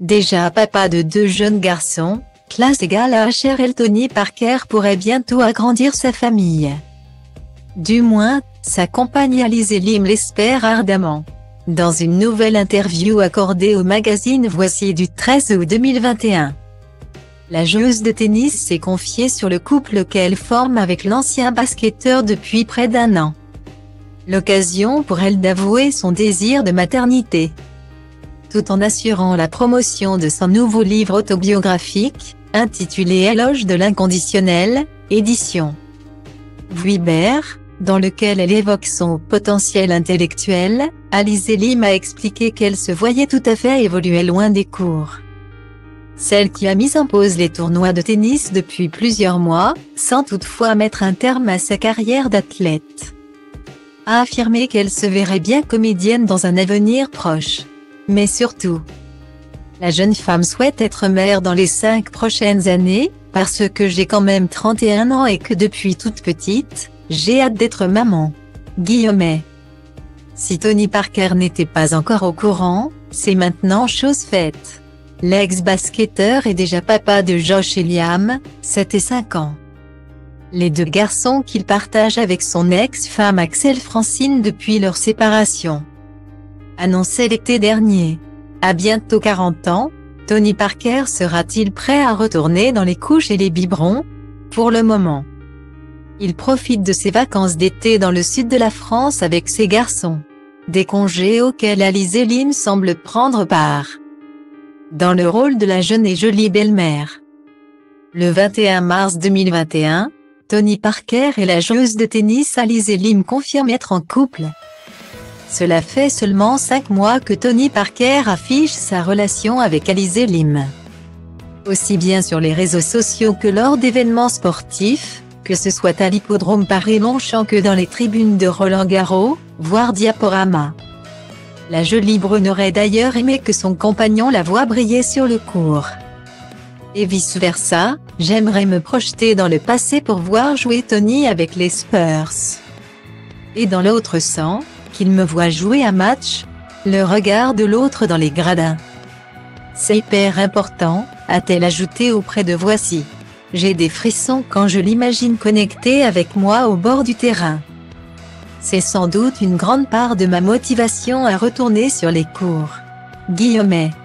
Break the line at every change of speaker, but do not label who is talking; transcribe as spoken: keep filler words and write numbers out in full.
Déjà papa de deux jeunes garçons, classe égale à H R L, Tony Parker pourrait bientôt agrandir sa famille. Du moins, sa compagne Alizé Lim l'espère ardemment. Dans une nouvelle interview accordée au magazine Voici du treize août deux mille vingt et un, la joueuse de tennis s'est confiée sur le couple qu'elle forme avec l'ancien basketteur depuis près d'un an. L'occasion pour elle d'avouer son désir de maternité, tout en assurant la promotion de son nouveau livre autobiographique, intitulé Éloge de l'inconditionnel, édition Vuibert, dans lequel elle évoque son potentiel intellectuel. Alizé Lim a expliqué qu'elle se voyait tout à fait évoluer loin des cours. Celle qui a mis en pause les tournois de tennis depuis plusieurs mois, sans toutefois mettre un terme à sa carrière d'athlète, a affirmé qu'elle se verrait bien comédienne dans un avenir proche. Mais surtout, la jeune femme souhaite être mère dans les cinq prochaines années, parce que j'ai quand même trente et un ans et que depuis toute petite, j'ai hâte d'être maman. Guillemets. Si Tony Parker n'était pas encore au courant, c'est maintenant chose faite. L'ex-basketteur est déjà papa de Josh et Liam, sept et cinq ans. Les deux garçons qu'il partage avec son ex-femme Axel Francine depuis leur séparation. Annoncé l'été dernier. À bientôt quarante ans, Tony Parker sera-t-il prêt à retourner dans les couches et les biberons? Pour le moment, il profite de ses vacances d'été dans le sud de la France avec ses garçons. Des congés auxquels Alizé Lim semble prendre part, dans le rôle de la jeune et jolie belle-mère. Le vingt et un mars deux mille vingt et un, Tony Parker et la joueuse de tennis Alizé Lim confirment être en couple. Cela fait seulement cinq mois que Tony Parker affiche sa relation avec Alizé Lim. Aussi bien sur les réseaux sociaux que lors d'événements sportifs, que ce soit à l'hippodrome Paris-Longchamp que dans les tribunes de Roland-Garros, voire Diaporama. La jolie brune aurait d'ailleurs aimé que son compagnon la voie briller sur le court. Et vice-versa, j'aimerais me projeter dans le passé pour voir jouer Tony avec les Spurs. Et dans l'autre sens, qu'il me voit jouer un match, le regard de l'autre dans les gradins. C'est hyper important, a-t-elle ajouté auprès de Voici. J'ai des frissons quand je l'imagine connecté avec moi au bord du terrain. C'est sans doute une grande part de ma motivation à retourner sur les cours. Guillemets.